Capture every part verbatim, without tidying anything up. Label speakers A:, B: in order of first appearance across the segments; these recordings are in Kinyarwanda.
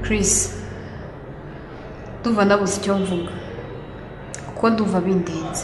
A: Chrissy, ndumva nabuze icyo mvuga kuko ndumva bindenze.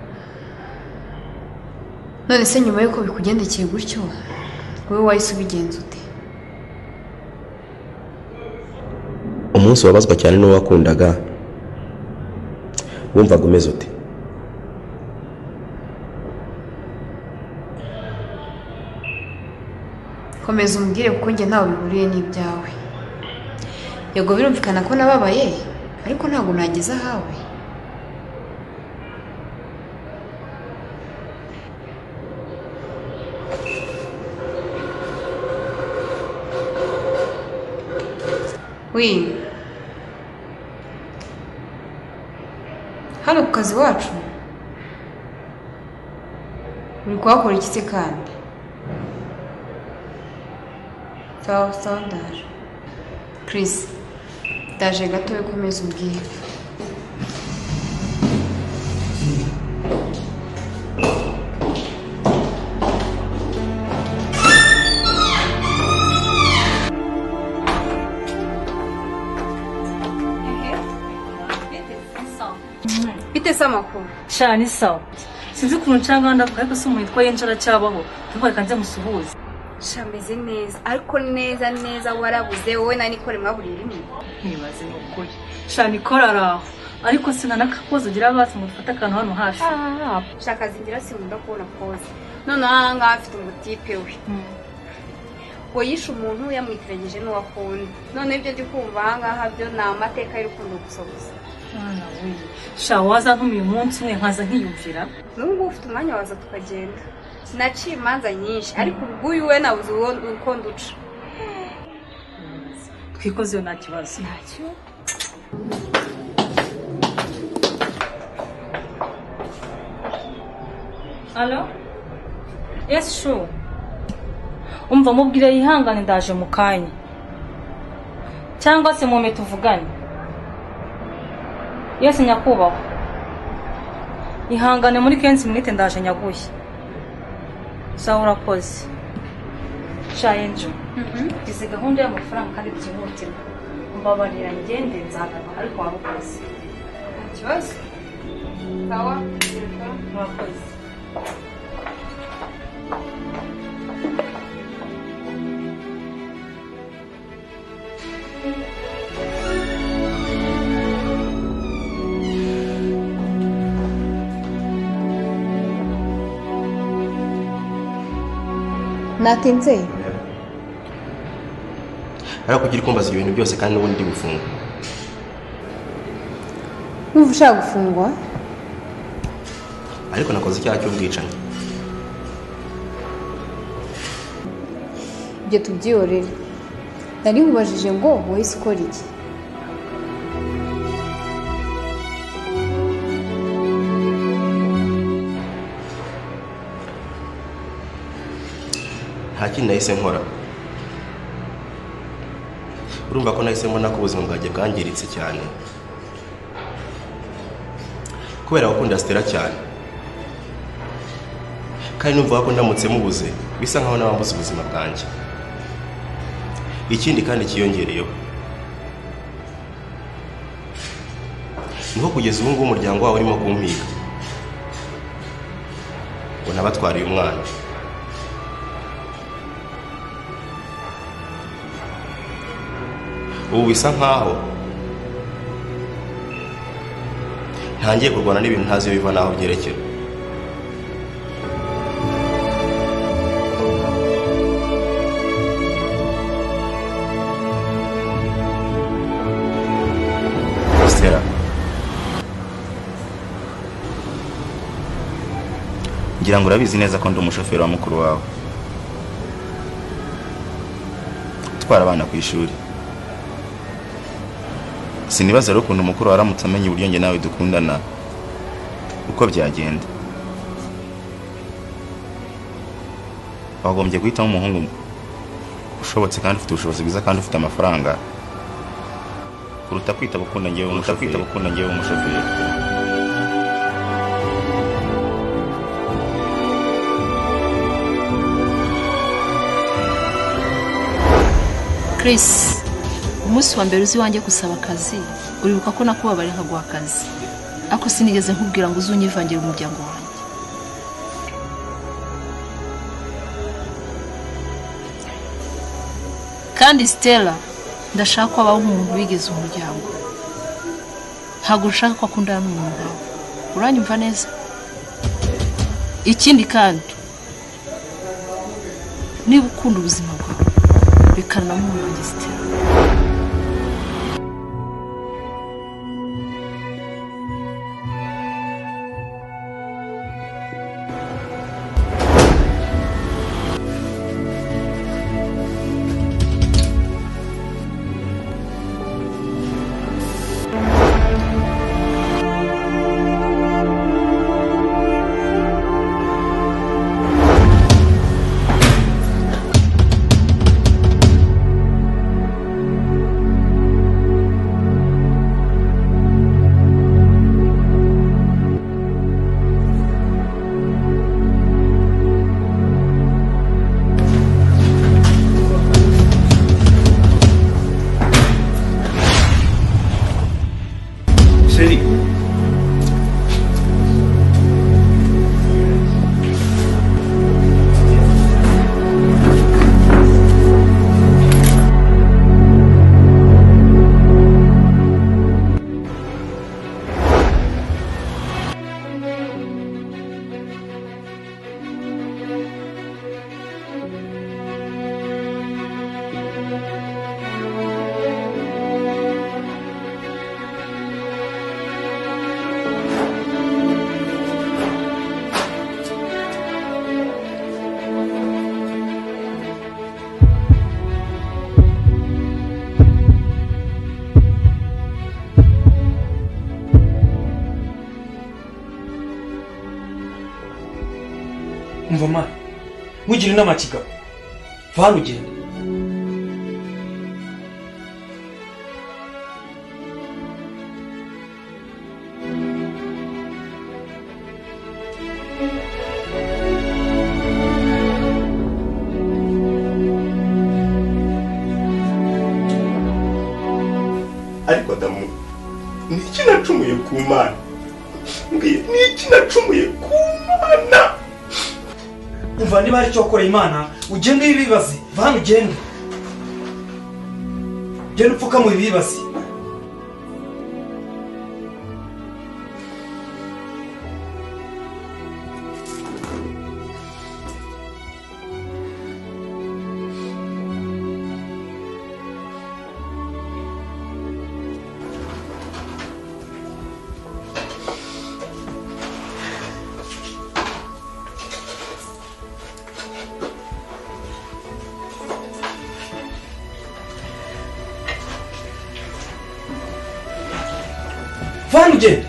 A: None se nyuma yuko bikugendekeye gutyo wowe wahise ubigenza ute?
B: Umunsi wabazwa cyane n'uwo wakundaga wumvaga umeze ute?
A: Komeza umbwire kuko njye ntawe bihuriye n'ibyawe. Yego birumvikana ko nababaye ariko ntabwo nageze ahawe. Wi hano ku kazi wacu uri kuhakora iki se kandi? Sawa sawa ndaje. Chrissy, ndaje gato yo komeza umbwire. Bite sama ko?
C: Shani sawa. Sinzi ku ncanganda ariko se umuntu yitwa yenjara cyabaho. Ntuko kanze musuhuza.
A: Shameze neza ariko neza neza warabuze wowe nani kore mwaburiye rimwe.
C: Nibaze ukuri. Shani korara. Ariko sinanakakoze ugira abasi mufata akantu hano hafi.
A: Ah, shaka zingira sinkunda kubona pose. None aha afite umutipe we. Ngo yishe umuntu yamwitirageje n'uwakunda. None ibyo ndi kumva aha ngaha byo na amateka y'urukundo gusa gusa.
C: Mwana we. Sha waza ntumiye umunsi umwe nkaza nkiyumvira.
A: Nubwo ufite umwanya waza tukagenda. Naciye imanza nyinshi ariko ubwo we nabuze uko nduca.
C: Twikoze nta kibazo.
A: Ntacyo.
C: Allo? Yes, sure. Umva mubwire yihangane ndaje mu kanya. Cyangwa se mume tuvugane. Yes, nyakubaho. Ihangane muri kenshi minute ndaje nyaguye. Sawa urakoze. Shayenjo. Mhm. Izi gahunda y'amafaranga kandi byihutirwa. Mbabarira ngende nzagana ariko wabukoze.
A: Ikibazo? Sawa.
C: Urakoze.
A: Natinze.
B: Ariko kugira kumbaza ibintu byose kandi n'ubundi gufunga.
A: Numva ushaka gufungwa?
B: Ariko nakoze icyaha cy'ubwicanyi.
A: Ibyo tubyiyorere. Nari nkubajije ngo wahise ukora iki?
B: Nta kintu nahise nkora. Urumva ko nahise mbona ko ubuzima bwanjye bwangiritse cyane kubera gukunda Stella cyane, kandi numva ko ndamutse mubuze bisa nkaho nabambuze ubuzima bwanjye. Ikindi kandi kiyongereyeho niho kugeza ubu ngubu umuryango wawe urimo kumpiga ngo nabatwariye umwana. Ubu bisa nkaho ntangiye kurwana n'ibintu ntazi biva naho byerekera. Stella, ngira ngo urabizi neza ko ndi umushoferi wa mukuru wawe utwara abana ku ishuri. Sinibaza rero ukuntu umukuru waramutse amenye uburyo njye nawe dukundana uko byagenda. Wagombye guhitamo umuhungu ushobotse kandi ufite ubushobozi bwiza kandi ufite amafaranga kuruta kwita gukunda ngewe umushoferi.
A: Chrissy,
D: umunsi wa mbere uzi wanjye gusaba akazi uribuka ko nakubabare nkaguha akazi ako sinigeze nkubwira ngo uzunyivangira umuryango wanjye. Kandi Stella ndashaka ko abaho umuntu wigeze umuryango, ntabwo ushaka ko akundana n'umuntu wawe. Uranyumva neza? Ikindi kandi niba ukunda ubuzima bwawe rekana na muntu wanjye Stella.
E: Umva ma, mugire n'amakiga. Vana ugende.
B: Ariko Adamu, niki nacumuye ku Mana? Mbwira, niki nacumuye ku Mana?
E: Umva niba ari cyo akora Imana, ugende ibibazi. Vana ugende. Genda upfuka mu ibibazi. Vana ugende.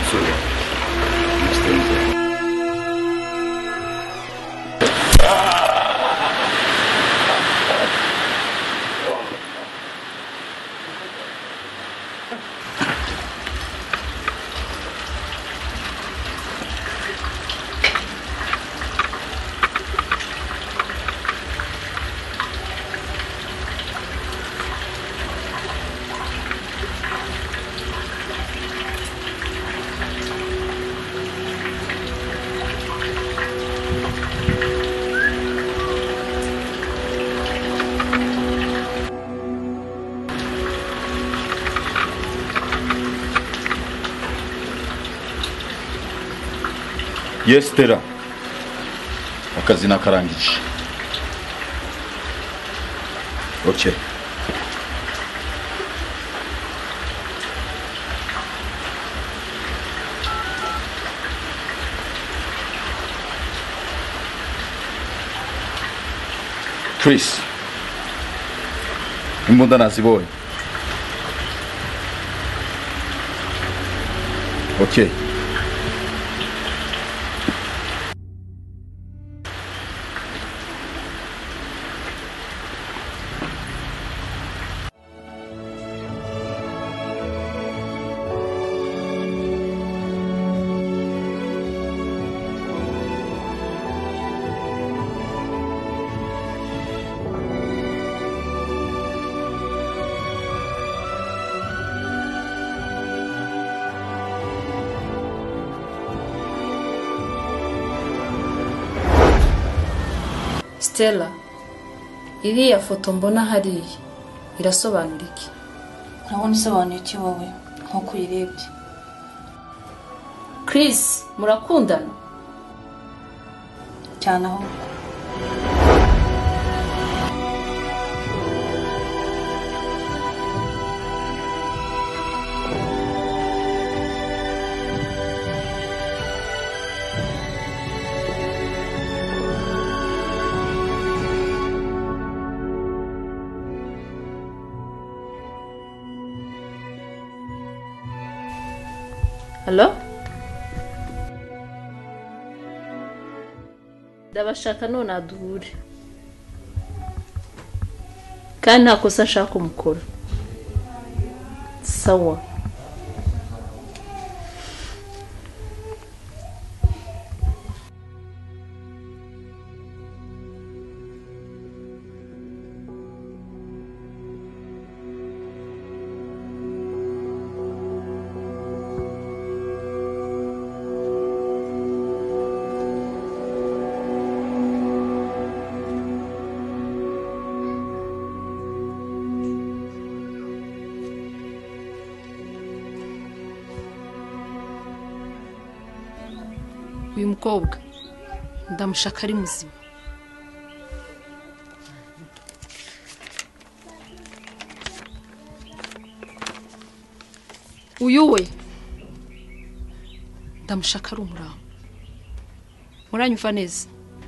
B: umusore umustenze
F: Yes, Stella. Akazi nakarangije. Okay. Chris. Imbunda nazibonye. Okay.
D: Stella, iriya foto mbona hariya irasobanura iki?
C: Ntabona isobanuye iki wowe nkuko uyirebye.
D: Chris, murakundana?
C: Cyane aho.
D: Hello? Ndabashaka none aduhure. Kandi nta kosa nshaka umukora. Sawa. Uyu mukobwa ndamushaka ari muzima. Uyu we ndamushaka ari umuraho. Muranyumva neza?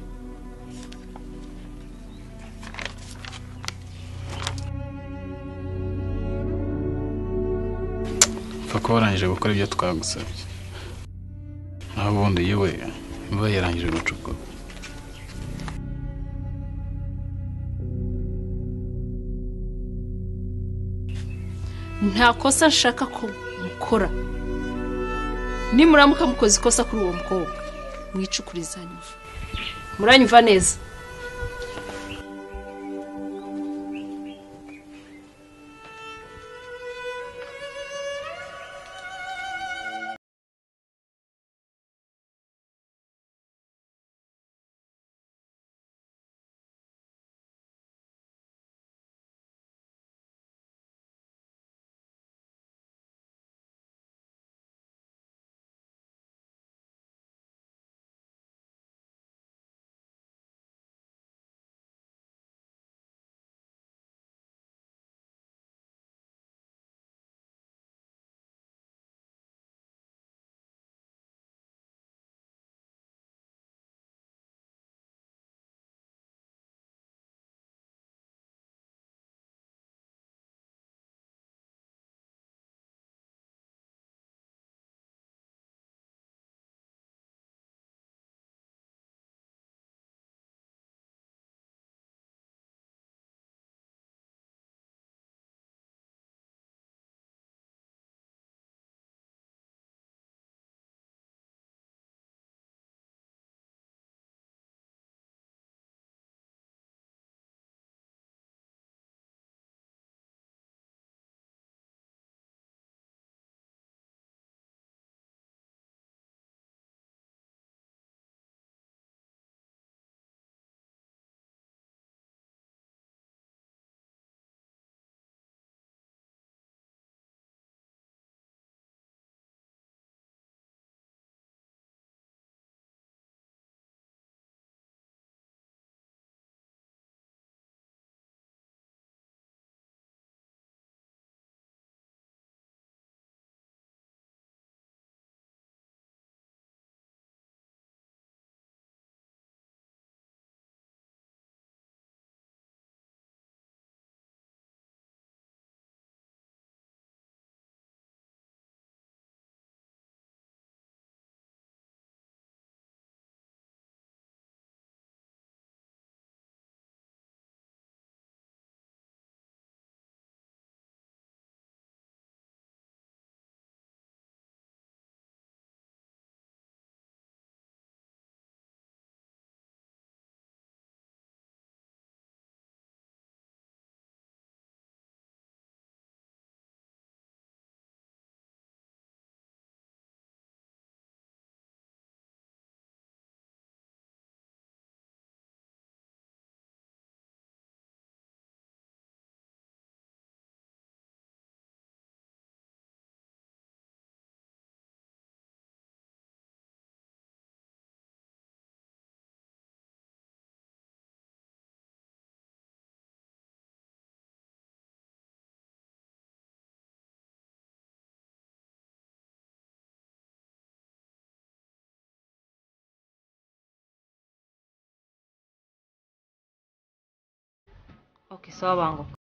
G: Fako warangije gukora ibyo twagusabye. Abundi yewe mva yarangije gucuko.
D: Nta kosa nshaka ko mukora. Nimuramuka mukoze ikosa kuri uwo mukobwa mwicukurizanye. Muranyumva neza?
C: Okay, sawa banguka.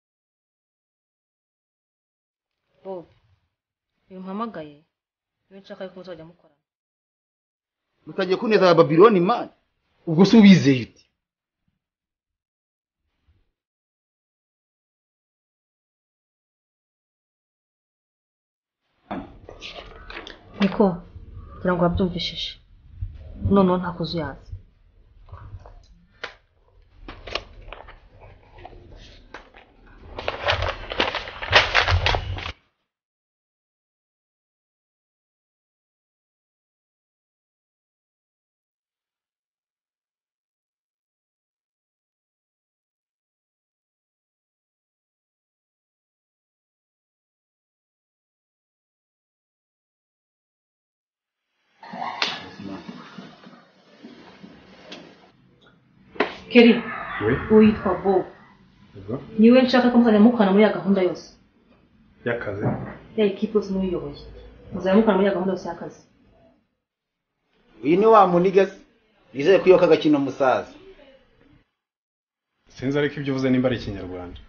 C: Bob, uyu mpamagaye niwe nshaka yuko muzajya mukorana.
H: Mutagiye kuneza Babiloni man. Ubwo se ubizeye uti?
C: Niko kugira ngo wabyumvishije. Noneho nta kuzuyaza. Keri,
I: Oui.
C: uyitwa Bob.
I: Yego.
C: Niwe nshaka ko muzajya mukorana muri ya gahunda yose.
I: Y'akazi.
C: Ya equipe yose muyiyoboye. Muzajya mukorana muri ya gahunda yose y'akazi.
H: Uyu ni wa muniga nizeye ko yoka gakino musaza.
I: Sinzi ariko ibyo uvuze nimba ari ikinyarwanda.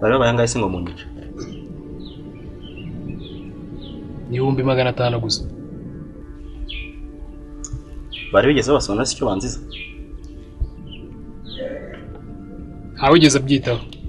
J: bari babaye angahe se ngo munyice?
K: Ibihumbi magana atanu gusa.
J: Bari bigeze basobanura icyo banziza?
K: Ntawigeze abyitaho.